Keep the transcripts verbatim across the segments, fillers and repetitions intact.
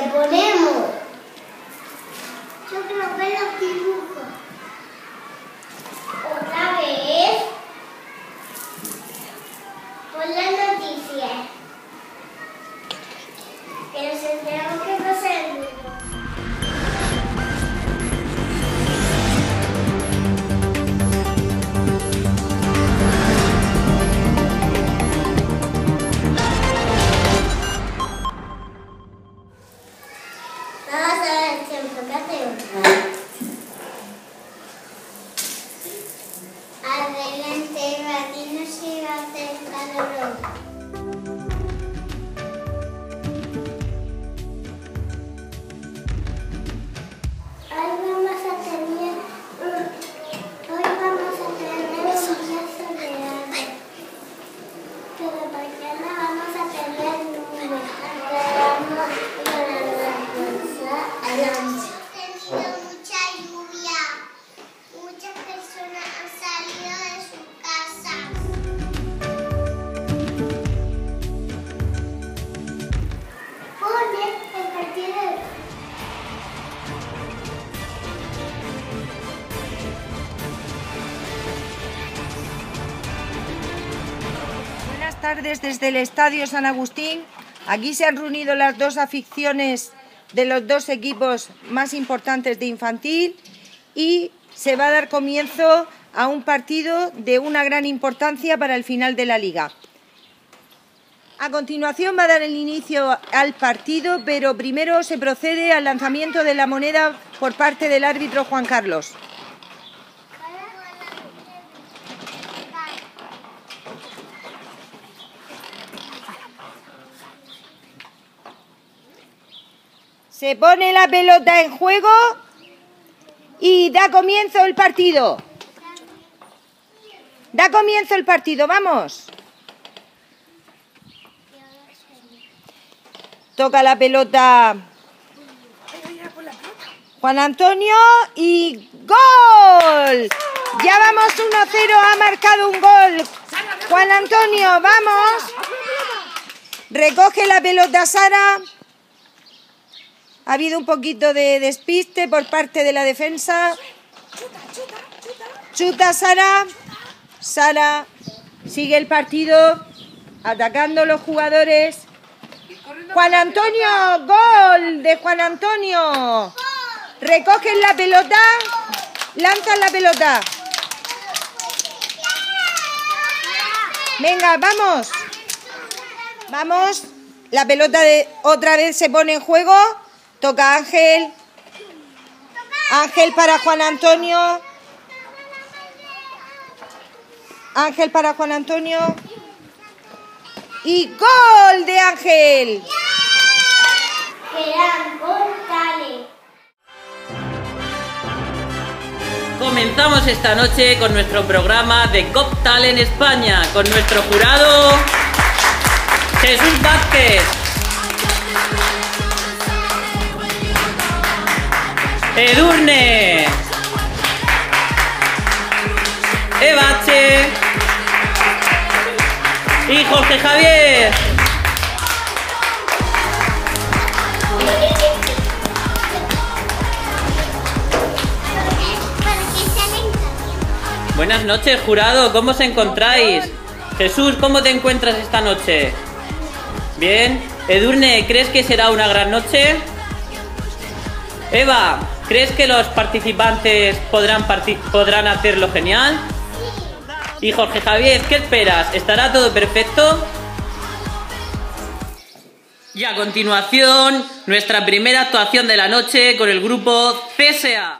ponemos? Yo creo que los dibujos. Otra vez. Pon las noticias. Que nos enteramos que pasa en el mundo. Vamos a ver el tiempo que hacemos. Adelante, aquí no se va a hacer calor. Hoy vamos a tener hoy vamos a tener un día soleado, pero mañana vamos a tener nubes. Vamos con la fuerza a la noche. Hemos tenido mucha lluvia. Muchas personas han salido de sus casas. Pone el partido. Buenas tardes desde el Estadio San Agustín. Aquí se han reunido las dos aficiones de los dos equipos más importantes de infantil y se va a dar comienzo a un partido de una gran importancia para el final de la liga. A continuación va a dar el inicio al partido, pero primero se procede al lanzamiento de la moneda por parte del árbitro Juan Carlos. Se pone la pelota en juego y da comienzo el partido. Da comienzo el partido, vamos. Toca la pelota Juan Antonio y ¡gol! Ya vamos uno cero, ha marcado un gol Juan Antonio, vamos. Recoge la pelota Sara. Ha habido un poquito de despiste por parte de la defensa. Chuta Sara. Sara sigue el partido, atacando los jugadores. Juan Antonio, gol de Juan Antonio. Recogen la pelota, lanzan la pelota. Venga, vamos. Vamos. La pelota de otra vez se pone en juego. Toca Ángel. Ángel para Juan Antonio. Ángel para Juan Antonio. Y gol de Ángel. Gran gol, dale. Comenzamos esta noche con nuestro programa de Got Talent España, con nuestro jurado Jesús Vázquez, Edurne, Evache y Jorge Javier. Buenas noches, jurado, ¿cómo os encontráis? Jesús, ¿cómo te encuentras esta noche? Bien. Edurne, ¿crees que será una gran noche? Eva, ¿crees que los participantes podrán, parti- podrán hacerlo genial? Y Jorge Javier, ¿qué esperas? ¿Estará todo perfecto? Y a continuación, nuestra primera actuación de la noche con el grupo C S A.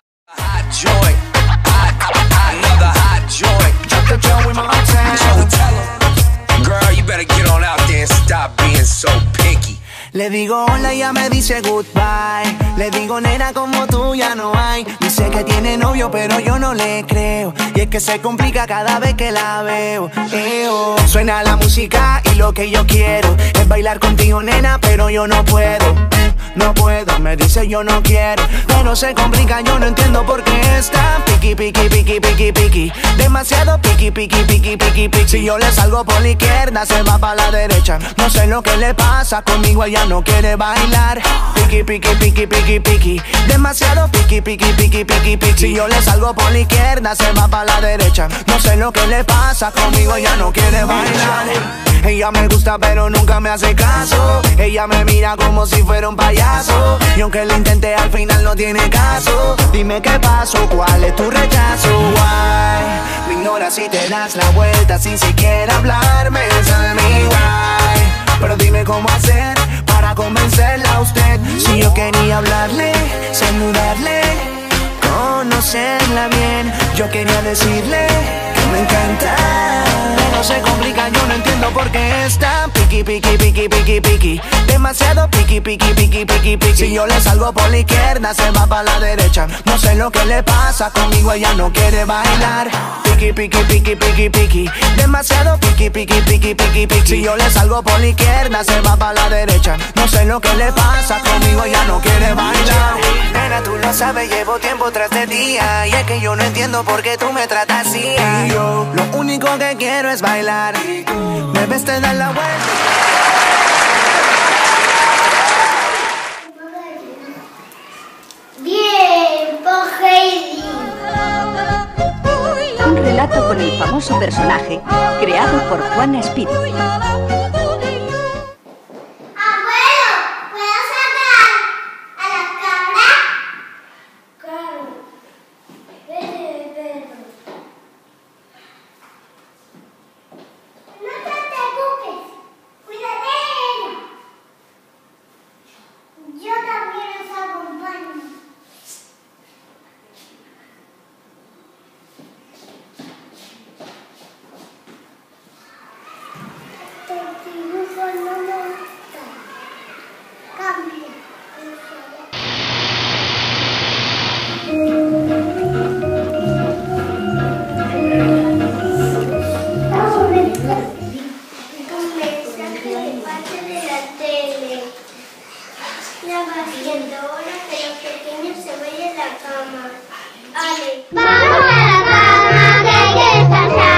Le digo hola y ella me dice goodbye. Le digo nena como tú ya no hay. Dice que tiene novio pero yo no le creo. Y es que se complica cada vez que la veo. Eo. Suena la música y lo que yo quiero es bailar contigo nena, pero yo no puedo. No puedo, me me dice yo no quiero, pero se complica, yo no entiendo por qué está piqui, piqui, piqui, piqui, piqui. Demasiado piqui, piqui, piqui, piqui, piqui. Si yo le salgo por la izquierda, se va para la derecha. No sé lo que le pasa, conmigo ella no quiere bailar. Piqui, piqui, piqui, piqui, piqui. Demasiado piqui, piqui, piqui, piqui, piqui. Si yo le salgo por la izquierda, se va para la derecha. No sé lo que le pasa, conmigo ella no quiere bailar. Ella me gusta pero nunca me hace caso. Ella me mira como si fuera un payaso, y aunque lo intenté al final no tiene caso. Dime qué pasó, cuál es tu rechazo. Why? Me ignoras y te das la vuelta sin siquiera hablarme. Tell me why. Pero dime cómo hacer para convencerla a usted. Si yo quería hablarle, saludarle, conocerla bien, yo quería decirle que me encanta. No se complica, yo no entiendo por qué está piqui, piqui, piqui, piqui, piqui. Demasiado piqui, piqui, piqui, piqui, piqui. Si yo le salgo por la izquierda, se va para la derecha. No sé lo que le pasa, conmigo ella no quiere bailar. Piqui, piqui, piqui, piqui, piqui. Demasiado piqui, piqui, piqui, piqui, piqui. Si yo le salgo por la izquierda, se va para la derecha. No sé lo que le pasa, conmigo ella no quiere bailar. Nena, tú lo sabes, llevo tiempo tras de día, y es que yo no entiendo por qué tú me tratas así. Y yo lo único que quiero es bailar. Me ves, te das la vuelta. Bien, por Heidi. Un relato con el famoso personaje creado por Juana Espíritu. Vamos a la cama, que hay que descansar.